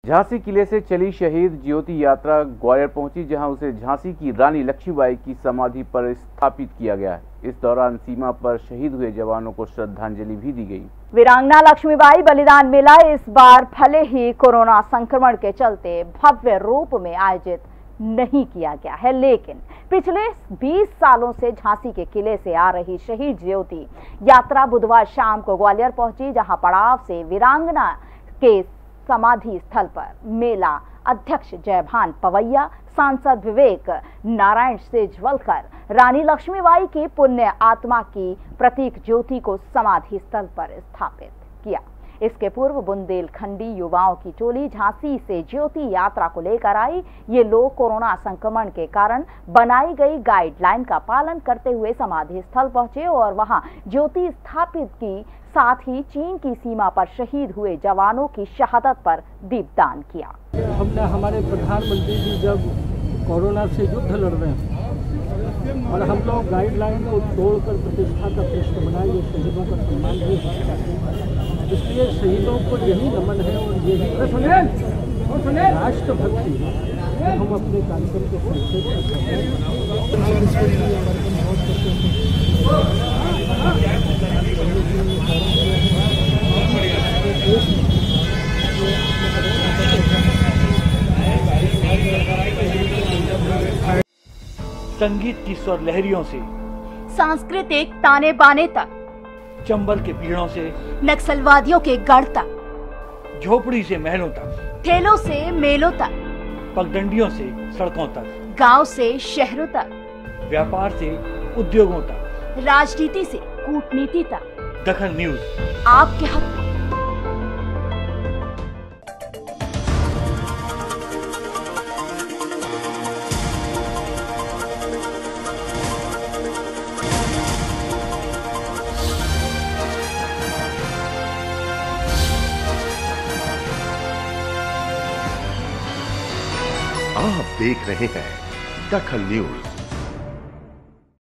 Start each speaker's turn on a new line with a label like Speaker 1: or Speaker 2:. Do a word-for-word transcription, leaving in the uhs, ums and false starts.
Speaker 1: झांसी किले से चली शहीद ज्योति यात्रा ग्वालियर पहुंची, जहां उसे झांसी की रानी लक्ष्मीबाई की समाधि पर स्थापित किया गया है। इस दौरान सीमा पर शहीद हुए जवानों को श्रद्धांजलि भी दी गई।
Speaker 2: वीरांगना लक्ष्मीबाई बलिदान मेला इस बार भले ही कोरोना संक्रमण के चलते भव्य रूप में आयोजित नहीं किया गया है, लेकिन पिछले बीस सालों से झांसी के किले से आ रही शहीद ज्योति यात्रा बुधवार शाम को ग्वालियर पहुंची, जहां पड़ाव से वीरांगना के समाधि स्थल पर मेला अध्यक्ष जयभान पवैया, सांसद विवेक नारायण सेजवलकर रानी लक्ष्मीबाई की पुण्य आत्मा की प्रतीक ज्योति को समाधि स्थल पर स्थापित किया। इसके पूर्व बुंदेलखंडी युवाओं की टोली झांसी से ज्योति यात्रा को लेकर आई। ये लोग कोरोना संक्रमण के कारण बनाई गई गाइडलाइन का पालन करते हुए समाधि स्थल पहुंचे और वहां ज्योति स्थापित की, साथ ही चीन की सीमा पर शहीद हुए जवानों की शहादत पर दीपदान किया।
Speaker 3: हमने हमारे प्रधानमंत्री जी जब कोरोना से युद्ध लड़ रहे हैं और हम लोग गाइडलाइन को तोड़कर प्रतिष्ठा का प्रश्न बनाए, शहीदों का सम्मान भी करते हैं। इसलिए शहीदों को यही नमन है और यही राष्ट्रभक्ति है। हम अपने कार्यक्रम को संक्षेप में करते
Speaker 4: हैं। संगीत की स्वर लहरियों से
Speaker 2: सांस्कृतिक ताने बाने तक,
Speaker 4: चंबल के पीड़ों से
Speaker 2: नक्सलवादियों के गढ़ तक,
Speaker 4: झोपड़ी से महलों तक,
Speaker 2: ठेलों से मेलों तक,
Speaker 4: पगडंडियों से सड़कों तक,
Speaker 2: गांव से शहरों तक,
Speaker 4: व्यापार से उद्योगों तक,
Speaker 2: राजनीति से कूटनीति तक,
Speaker 4: दखल न्यूज
Speaker 2: आपके हक में।
Speaker 5: आप देख रहे हैं दखल न्यूज।